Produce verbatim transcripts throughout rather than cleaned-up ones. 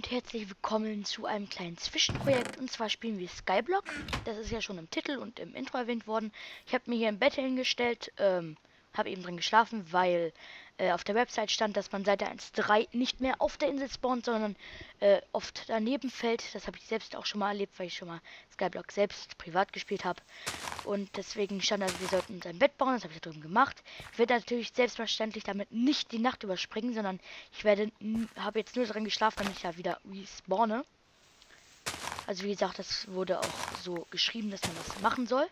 und herzlich willkommen zu einem kleinen Zwischenprojekt. Und zwar spielen wir Skyblock. Das ist ja schon im Titel und im Intro erwähnt worden. Ich habe mir hier ein Bett hingestellt, ähm, habe eben drin geschlafen, weil äh, auf der Website stand, dass man seit eins Punkt drei nicht mehr auf der Insel spawnt, sondern äh, oft daneben fällt. Das habe ich selbst auch schon mal erlebt, weil ich schon mal Skyblock selbst privat gespielt habe. Und deswegen stand also, wir sollten uns ein Bett bauen. Das habe ich da drüben gemacht. Ich werde natürlich selbstverständlich damit nicht die Nacht überspringen, sondern ich werde, habe jetzt nur dran geschlafen, damit ich ja wieder respawne. Also wie gesagt, das wurde auch so geschrieben, dass man das machen soll.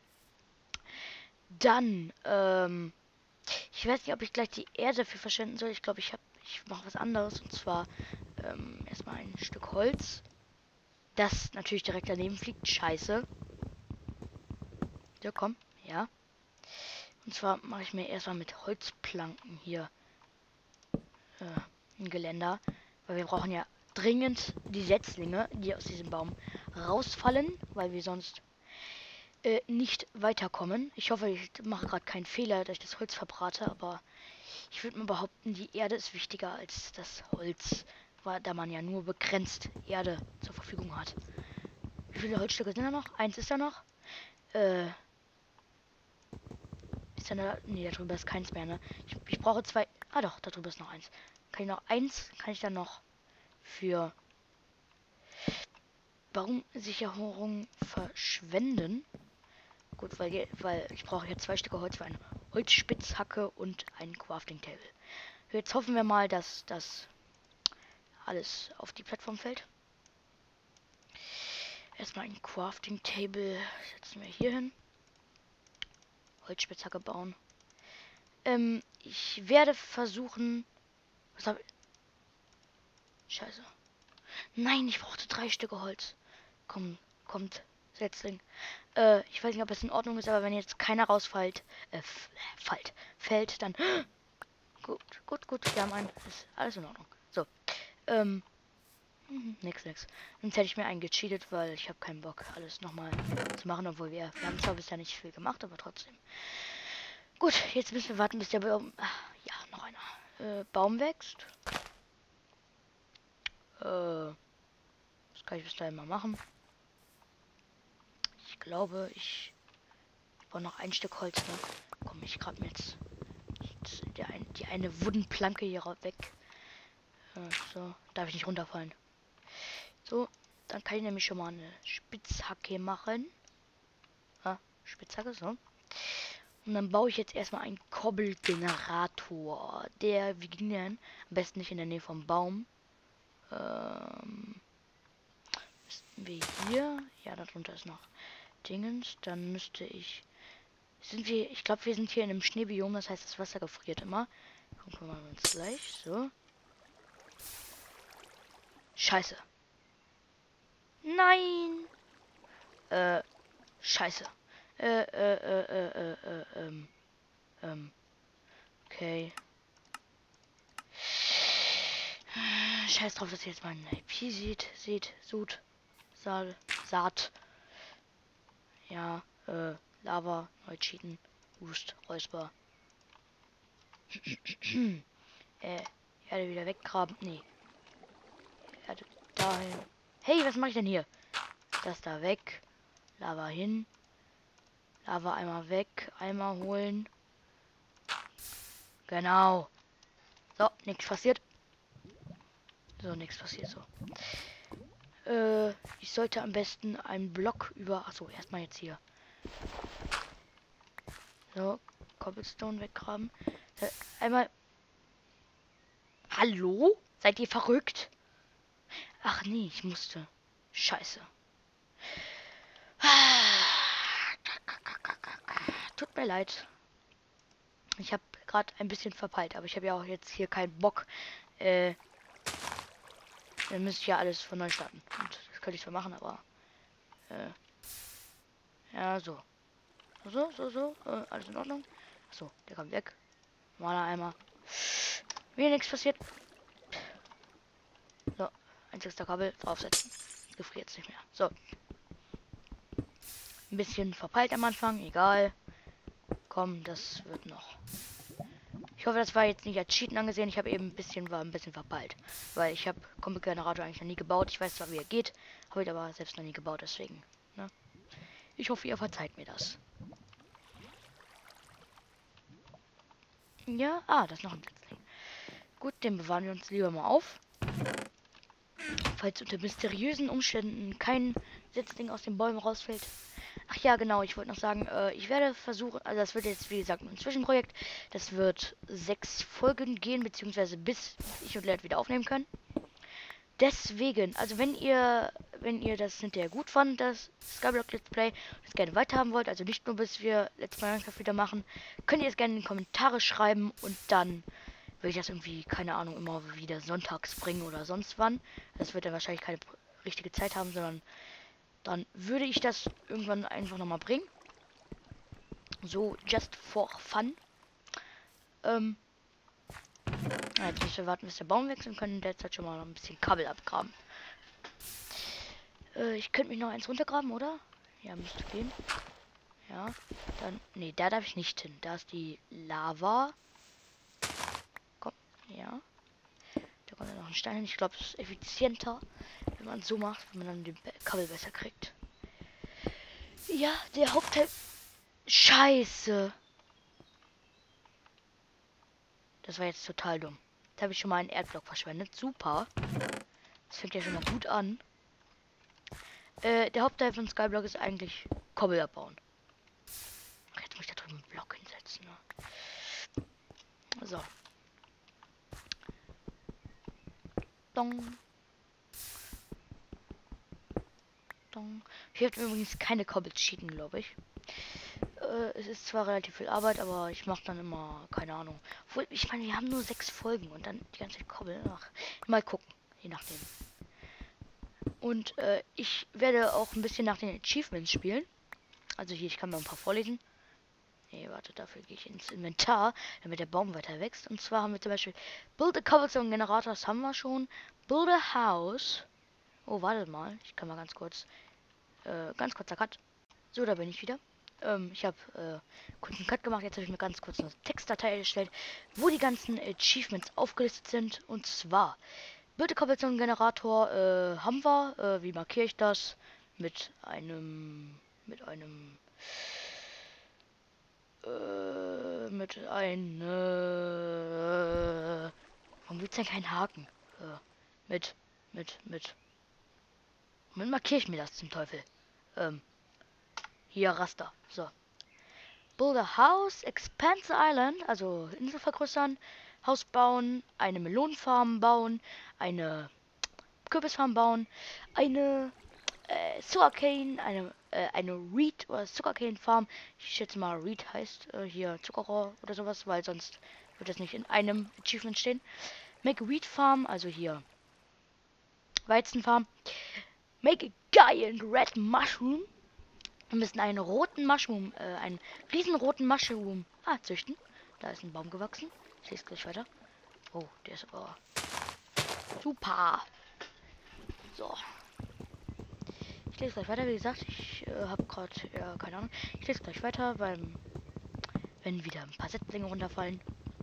Dann, ähm, ich weiß nicht, ob ich gleich die Erde dafür verschwenden soll. Ich glaube, ich habe, ich mache was anderes. Und zwar ähm, erstmal ein Stück Holz, das natürlich direkt daneben fliegt. Scheiße. So, komm, ja. Und zwar mache ich mir erstmal mit Holzplanken hier äh, ein Geländer. Weil wir brauchen ja dringend die Setzlinge, die aus diesem Baum rausfallen, weil wir sonst äh, nicht weiterkommen. Ich hoffe, ich mache gerade keinen Fehler, dass ich das Holz verbrate, aber ich würde mal behaupten, die Erde ist wichtiger als das Holz, weil da man ja nur begrenzt Erde zur Verfügung hat. Wie viele Holzstücke sind da noch? Eins ist da noch. Äh, ist da, nee, da drüber ist keins mehr, ne? Ich, ich brauche zwei. Ah doch, da drüber ist noch eins. Kann ich noch eins? Kann ich dann noch für Baumsicherung verschwenden? Gut, weil, weil ich brauche hier zwei Stücke Holz für eine Holzspitzhacke und ein Crafting Table. Jetzt hoffen wir mal, dass das alles auf die Plattform fällt. Erstmal ein Crafting Table setzen wir hier hin. Holzspitzhacke bauen. Ähm, ich werde versuchen. Was habe ich? Scheiße. Nein, ich brauchte drei Stücke Holz. Komm, kommt, Setzling. Äh, ich weiß nicht, ob es in Ordnung ist, aber wenn jetzt keiner rausfällt, äh, fällt, fällt, dann. Gut, gut, gut. Wir haben einen. Ist alles in Ordnung. So. Ähm. Nix, nix. Sonst hätte ich mir einen gecheatet, weil ich habe keinen Bock, alles nochmal zu machen, obwohl wir, wir haben zwar bisher nicht viel gemacht, aber trotzdem. Gut, jetzt müssen wir warten, bis der Baum, ja, noch einer, äh, Baum wächst. Äh, das kann ich bis dahin mal machen. Ich glaube, ich brauche noch ein Stück Holz, ne? Komm, ich grab mir jetzt die, ein, die eine Woodenplanke hier weg. Äh, so, darf ich nicht runterfallen. So, dann kann ich nämlich schon mal eine Spitzhacke machen. Ah, Spitzhacke, so. Und dann baue ich jetzt erstmal einen Kobbelgenerator. Der, wie ging der denn? Am besten nicht in der Nähe vom Baum. Ähm, müssten wir hier. Ja, darunter ist noch Dingens. Dann müsste ich. Sind wir. Ich glaube, wir sind hier in einem Schneebiom. Das heißt, das Wasser gefriert immer. Gucken wir mal uns gleich. So. Scheiße. Nein. Äh, scheiße. Äh, äh, äh, äh, äh, äh, ähm, ähm, okay. Scheiß drauf, dass ihr jetzt mein I P sieht, seht, sud, Saal, Saat. Ja, äh, Lava, neu cheaten, Wust, Räusper. äh, Erde wieder weggraben, nee. Erde dahin. Hey, was mache ich denn hier? Das da weg. Lava hin. Lava einmal weg. Einmal holen. Genau. So, nichts passiert. So, nichts passiert so. Äh, ich sollte am besten einen Block über... Achso, erstmal jetzt hier. So, Cobblestone weggraben. Äh, einmal... Hallo? Seid ihr verrückt? Ach nee, ich musste. Scheiße. Tut mir leid. Ich habe gerade ein bisschen verpeilt, aber ich habe ja auch jetzt hier keinen Bock. Äh, dann müsste ich ja alles von neu starten. Und das könnte ich zwar machen, aber... Äh, ja, so. So, so, so. Äh, alles in Ordnung. So, der kommt weg. Maler Eimer. Mir nichts passiert. So, einzigster Kabel draufsetzen. Gefriert nicht mehr. So. Ein bisschen verpeilt am Anfang, egal. Komm, das wird noch. Ich hoffe, das war jetzt nicht als Cheaten angesehen. Ich habe eben ein bisschen, war ein bisschen verpeilt. Weil ich habe Combat-Generator eigentlich noch nie gebaut. Ich weiß zwar, wie er geht, habe ich aber selbst noch nie gebaut, deswegen. Ne? Ich hoffe, ihr verzeiht mir das. Ja, ah, das ist noch ein Blitzling. Gut, den bewahren wir uns lieber mal auf. Falls unter mysteriösen Umständen kein Setzling aus den Bäumen rausfällt. Ach ja, genau, ich wollte noch sagen, äh, ich werde versuchen, also das wird jetzt wie gesagt ein Zwischenprojekt. Das wird sechs Folgen gehen, beziehungsweise bis ich und Lert wieder aufnehmen können. Deswegen, also wenn ihr, wenn ihr das hinterher gut fand, das Skyblock Let's Play, das gerne weiterhaben wollt, also nicht nur bis wir Let's Play Minecraft wieder machen, könnt ihr es gerne in die Kommentare schreiben und dann will ich das irgendwie, keine Ahnung, immer wieder sonntags bringen oder sonst wann. Das wird dann wahrscheinlich keine richtige Zeit haben, sondern dann würde ich das irgendwann einfach nochmal bringen. So, just for fun. Ähm, ja, jetzt müssen wir warten, bis der Baum wechseln können. Derzeit schon mal ein bisschen Kabel abgraben. Äh, ich könnte mich noch eins runtergraben, oder? Ja, müsste gehen. Ja, dann, nee, da darf ich nicht hin. Da ist die Lava. Komm, ja. Da kommt noch ein Stein hin. Ich glaube, es ist effizienter, wenn man es so macht, wenn man dann den Kabel besser kriegt. Ja, der Hauptteil. Scheiße. Das war jetzt total dumm. Jetzt habe ich schon mal einen Erdblock verschwendet. Super. Das fängt ja schon mal gut an. Äh, der Hauptteil von Skyblock ist eigentlich Kobbel abbauen. Ach, jetzt muss ich da drüben einen Block hinsetzen. Ne? So. Dong. Dong. Hier hat übrigens keine Kobbel cheaten, glaube ich. Äh, es ist zwar relativ viel Arbeit, aber ich mache dann immer, keine Ahnung. Obwohl, ich meine, wir haben nur sechs Folgen und dann die ganze Zeit Kobbel. Ach, mal gucken, je nachdem. Und äh, ich werde auch ein bisschen nach den Achievements spielen. Also hier, ich kann mal ein paar vorlesen. Nee, warte, dafür gehe ich ins Inventar, damit der Baum weiter wächst. Und zwar haben wir zum Beispiel Build a Cobblestone Generator, das haben wir schon. Build a House. Oh, warte mal, ich kann mal ganz kurz, äh, ganz kurzer Cut. So, da bin ich wieder. Ähm, ich habe äh, kurz einen Cut gemacht. Jetzt habe ich mir ganz kurz eine Textdatei erstellt, wo die ganzen Achievements aufgelistet sind. Und zwar Build a Cobblestone Generator äh, haben wir. Äh, wie markiere ich das? Mit einem, mit einem Äh, mit einem. Äh, warum gibt's denn keinen Haken? Äh, mit, mit, mit. Moment, markiere ich mir das zum Teufel. Ähm, hier Raster. So. Build a house, expand the island, also Insel vergrößern, Haus bauen, eine Melonenfarm bauen, eine Kürbisfarm bauen, eine äh, Sugarcane, eine, äh, eine Reed oder Sugarcane Farm. Ich schätze mal, Reed heißt äh, hier Zuckerrohr oder sowas, weil sonst wird das nicht in einem Achievement stehen. Make a Reed Farm, also hier Weizenfarm. Make a giant red mushroom. Wir müssen einen roten Mushroom, äh, einen riesenroten Mushroom ah, züchten. Da ist ein Baum gewachsen. Ich lese gleich weiter. Oh, der ist aber super. So. Ich lese gleich weiter, wie gesagt, ich äh, habe gerade, ja, keine Ahnung. Ich lese gleich weiter, beim, wenn wieder ein paar Setzlinge runterfallen.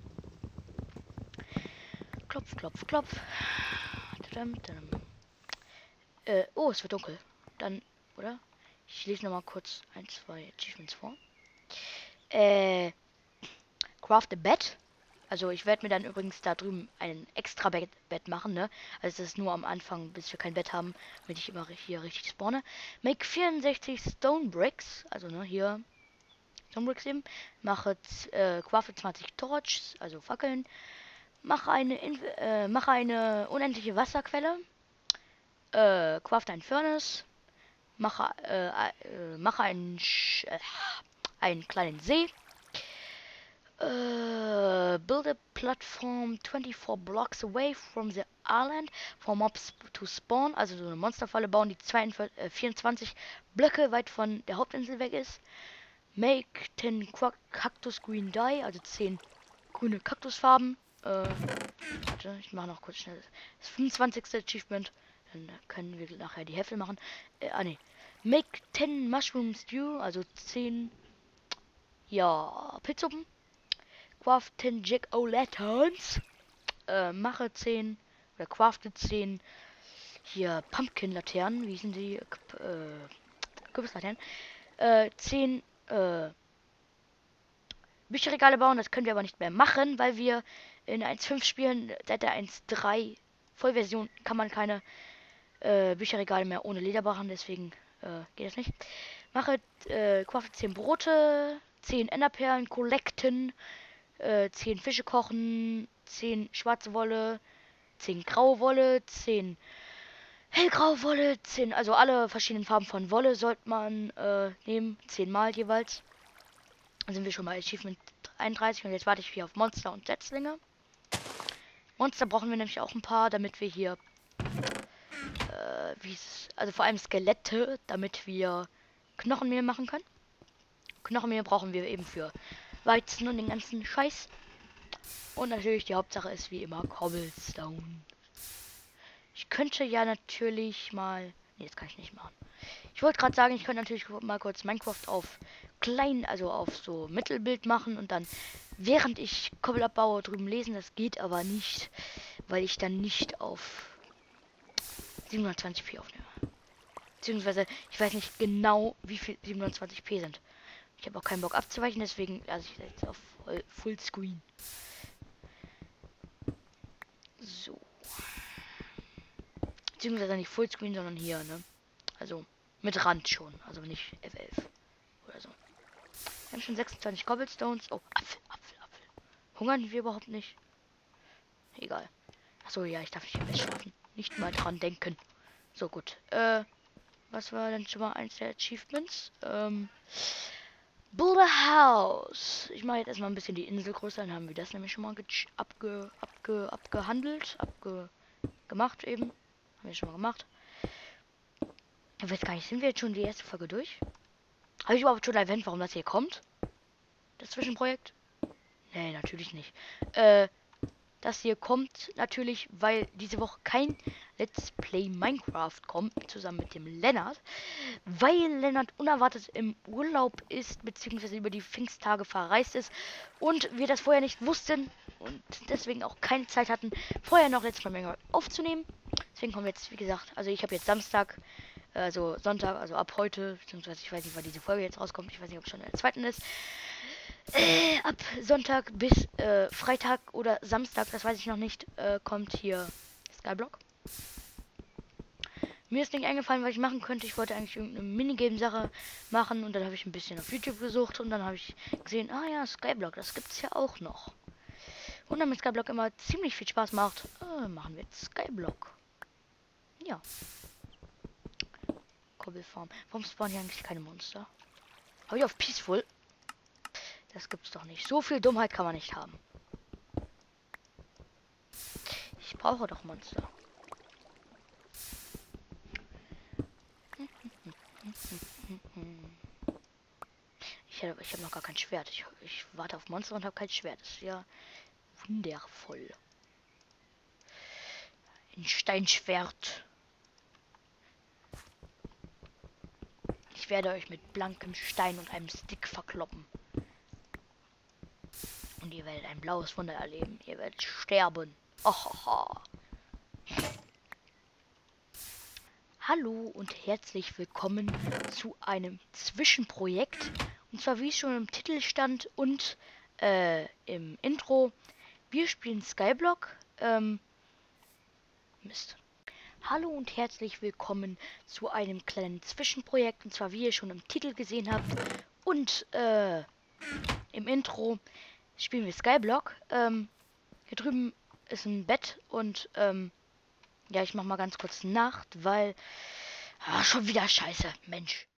Klopf, klopf, klopf. Tadam, tadam. Äh, oh, es wird dunkel. Dann, oder? Ich lese noch mal kurz ein, zwei Achievements vor. Äh, Craft a Bed. Also ich werde mir dann übrigens da drüben ein extra Bett, Bett machen, ne? Also das ist nur am Anfang, bis wir kein Bett haben, damit ich immer hier richtig spawne. Make vierundsechzig Stone Bricks, also ne, hier Stone Bricks eben. Mache äh, crafte zwanzig Torches, also Fackeln. Mache eine äh, mache eine unendliche Wasserquelle. Äh, crafte ein Furnace. Mache äh, äh, mache einen Sch äh, einen kleinen See. Uh, build a platform twenty-four blocks away from the island for mobs to spawn. Also so eine Monsterfalle bauen, die zweiundvierzig, äh, vierundzwanzig Blöcke weit von der Hauptinsel weg ist. Make ten Cactus Green Dye, also zehn grüne Kaktusfarben. Äh, warte, ich mache noch kurz schnell das fünfundzwanzigste Achievement. Dann können wir nachher die Hälfte machen. Äh, ah ne. Make ten Mushroom Stew, also zehn ja, Pilzsuppen. craften Jack O'Lanterns. Äh, mache zehn oder crafte zehn hier Pumpkin-Laternen. Wie sind die? Äh, Kürbislaternen. Äh, zehn äh, Bücherregale bauen. Das können wir aber nicht mehr machen, weil wir in eins Punkt fünf spielen. Seit der eins Punkt drei Vollversion kann man keine äh, Bücherregale mehr ohne Leder machen. Deswegen äh, geht das nicht. Mache äh, crafte zehn Brote, zehn Enderperlen, collecten, äh, zehn Fische kochen, zehn schwarze Wolle, zehn graue Wolle, zehn hellgraue Wolle, zehn, also alle verschiedenen Farben von Wolle sollte man äh, nehmen, zehn Mal jeweils. Dann sind wir schon mal Achievement einunddreißig und jetzt warte ich hier auf Monster und Setzlinge. Monster brauchen wir nämlich auch ein paar, damit wir hier, äh, wie es, also vor allem Skelette, damit wir Knochenmehl machen können. Knochenmehl brauchen wir eben für Weizen und den ganzen Scheiß. Und natürlich die Hauptsache ist wie immer Cobblestone. Ich könnte ja natürlich mal... Nee, das kann ich nicht machen. Ich wollte gerade sagen, ich könnte natürlich mal kurz Minecraft auf klein, also auf so Mittelbild machen und dann, während ich Kobbel abbaue, drüben lesen. Das geht aber nicht, weil ich dann nicht auf siebenhundertzwanzig p aufnehme. Beziehungsweise, ich weiß nicht genau, wie viel siebenhundertzwanzig p sind. Ich habe auch keinen Bock abzuweichen, deswegen lasse ich jetzt auf Fullscreen. So. Beziehungsweise nicht Fullscreen, sondern hier, ne? Also mit Rand schon. Also nicht F elf oder so. Wir haben schon sechsundzwanzig Cobblestones. Oh, Apfel, Apfel, Apfel. Hungern wir überhaupt nicht? Egal. Achso, ja, ich darf nicht im Bett schlafen. Nicht mal dran denken. So, gut. Äh, was war denn schon mal eins der Achievements? Ähm, Build a House. Ich mache jetzt erstmal ein bisschen die Insel größer. Dann haben wir das nämlich schon mal abge, abge, abgehandelt. Abge, gemacht eben. Haben wir schon mal gemacht. Ich weiß gar nicht, sind wir jetzt schon die erste Folge durch? Habe ich überhaupt schon erwähnt, warum das hier kommt? Das Zwischenprojekt? Nee, natürlich nicht. Äh, das hier kommt natürlich, weil diese Woche kein Let's Play Minecraft kommt, zusammen mit dem Lennart. Weil Lennart unerwartet im Urlaub ist, beziehungsweise über die Pfingsttage verreist ist. Und wir das vorher nicht wussten und deswegen auch keine Zeit hatten, vorher noch Let's Play Minecraft aufzunehmen. Deswegen kommen wir jetzt, wie gesagt, also ich habe jetzt Samstag, also Sonntag, also ab heute, beziehungsweise ich weiß nicht, wann diese Folge jetzt rauskommt, ich weiß nicht, ob es schon in der zweiten ist. Äh, ab Sonntag bis äh, Freitag oder Samstag, das weiß ich noch nicht, äh, kommt hier Skyblock. Mir ist nicht eingefallen, was ich machen könnte. Ich wollte eigentlich irgendeine Minigame-Sache machen und dann habe ich ein bisschen auf YouTube gesucht und dann habe ich gesehen, ah ja, Skyblock, das gibt es ja auch noch. Und damit Skyblock immer ziemlich viel Spaß macht, äh, machen wir jetzt Skyblock. Ja. Kobbelfarm. Warum spawnen hier eigentlich keine Monster? Habe ich auf Peaceful? Das gibt's doch nicht. So viel Dummheit kann man nicht haben. Ich brauche doch Monster. Ich habe ich hab noch gar kein Schwert. Ich, ich warte auf Monster und habe kein Schwert. Das ist ja wundervoll. Ein Steinschwert. Ich werde euch mit blankem Stein und einem Stick verkloppen. Und ihr werdet ein blaues Wunder erleben. Ihr werdet sterben. Ohoho. Hallo und herzlich willkommen zu einem Zwischenprojekt. Und zwar wie es schon im Titel stand und äh, im Intro. Wir spielen Skyblock. Ähm, Mist. Hallo und herzlich willkommen zu einem kleinen Zwischenprojekt. Und zwar wie ihr schon im Titel gesehen habt und äh, im Intro spielen wir Skyblock. Ähm, hier drüben ist ein Bett und ähm, ja, ich mach mal ganz kurz Nacht, weil ah, schon wieder scheiße, Mensch.